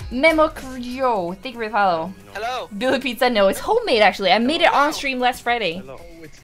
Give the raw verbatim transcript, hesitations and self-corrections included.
Memo Cryo, thank you for the follow. Hello. Billy Pizza, no, it's homemade actually. I made it on stream last Friday. Hello. Oh, it's